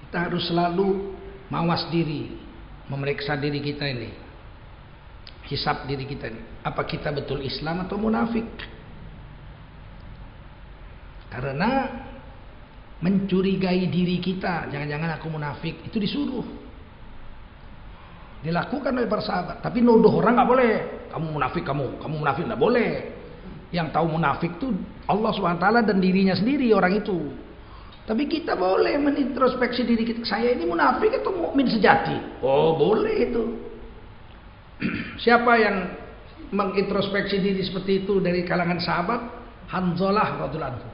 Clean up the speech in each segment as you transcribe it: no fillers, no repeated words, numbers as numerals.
Kita harus selalu mawas diri, memeriksa diri kita ini, hisab diri kita ini. Apa kita betul Islam atau munafik? Karena mencurigai diri kita, jangan-jangan aku munafik, itu disuruh, dilakukan oleh para sahabat. Tapi nuduh orang nggak boleh. Kamu munafik, kamu munafik, nggak boleh. Yang tahu munafik itu Allah SWT dan dirinya sendiri orang itu. Tapi kita boleh menintrospeksi diri kita. Saya ini munafik atau mukmin sejati? Oh, boleh itu. Siapa yang mengintrospeksi diri seperti itu dari kalangan sahabat? Hanzalah radhiyallahu anhu.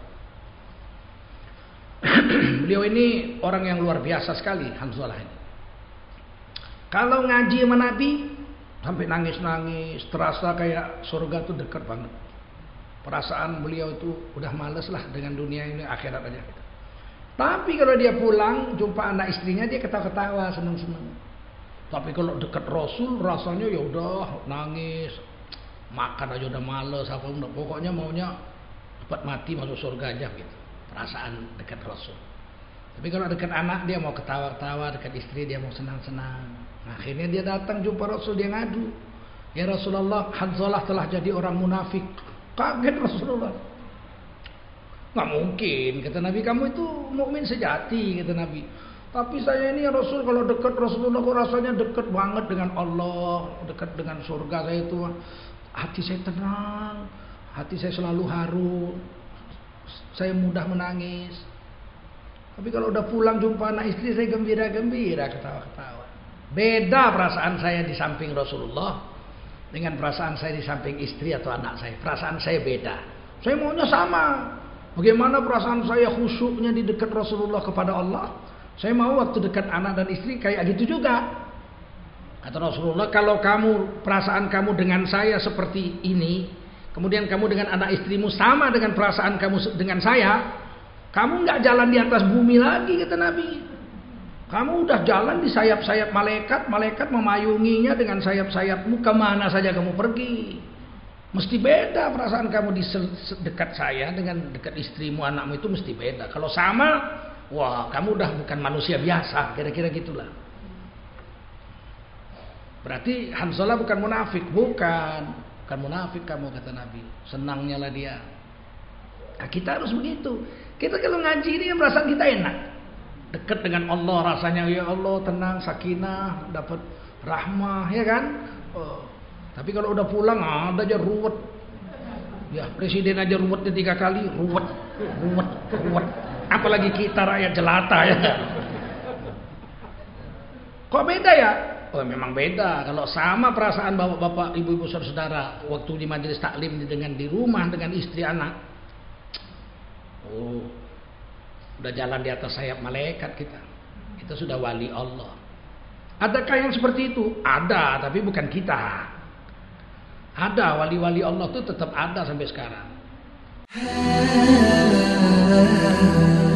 Beliau ini orang yang luar biasa sekali, Hanzalah ini. Kalau ngaji sama Nabi sampai nangis-nangis, terasa kayak surga tuh dekat banget. Perasaan beliau itu udah males lah dengan dunia ini, akhirat aja. Tapi kalau dia pulang jumpa anak istrinya, dia ketawa-ketawa, senang-senang. Tapi kalau dekat Rasul rasanya ya udah nangis, makan aja udah males, apa enggak, pokoknya maunya cepat mati masuk surga aja gitu. Perasaan dekat Rasul. Tapi kalau dekat anak dia mau ketawa-ketawa, dekat istri dia mau senang-senang. Akhirnya dia datang jumpa Rasul, dia ngadu, ya Rasulullah, Hanzalah telah jadi orang munafik. Kaget Rasulullah. Nggak mungkin, kata Nabi, kamu itu mukmin sejati, kata Nabi. Tapi saya ini ya Rasul, kalau dekat Rasulullah kok rasanya dekat banget dengan Allah, dekat dengan surga. Saya itu hati saya tenang, hati saya selalu haru, saya mudah menangis. Tapi kalau udah pulang jumpa anak istri, saya gembira-gembira, ketawa-ketawa. Beda perasaan saya di samping Rasulullah dengan perasaan saya di samping istri atau anak saya. Perasaan saya beda. Saya maunya sama. Bagaimana perasaan saya khusyuknya di dekat Rasulullah kepada Allah, saya mau waktu dekat anak dan istri kayak gitu juga. Kata Rasulullah, kalau perasaan kamu dengan saya seperti ini, kemudian kamu dengan anak istrimu sama dengan perasaan kamu dengan saya, kamu nggak jalan di atas bumi lagi, kata Nabi. Kamu udah jalan di sayap-sayap malaikat, malaikat memayunginya dengan sayap-sayapmu, kemana saja kamu pergi. Mesti beda perasaan kamu di dekat saya dengan dekat istrimu, anakmu, itu mesti beda. Kalau sama, wah kamu udah bukan manusia biasa, kira-kira gitulah. Berarti Hanzalah bukan munafik, bukan munafik kamu, kata Nabi. Senangnya lah dia. Nah, kita harus begitu. Kita kalau ngaji ini perasaan kita enak, dekat dengan Allah, rasanya ya Allah tenang, sakinah, dapat rahmah, ya kan? Tapi kalau udah pulang ada aja ruwet. Ya presiden aja ruwetnya 3 kali, ruwet. Apalagi kita rakyat jelata ya. Kok beda ya? Oh memang beda. Kalau sama perasaan bapak-bapak, ibu-ibu, saudara waktu di majelis taklim dengan di rumah dengan istri anak. Oh, udah jalan di atas sayap malaikat kita. Kita sudah wali Allah. Adakah yang seperti itu? Ada, tapi bukan kita. Ada wali-wali Allah itu tetap ada sampai sekarang.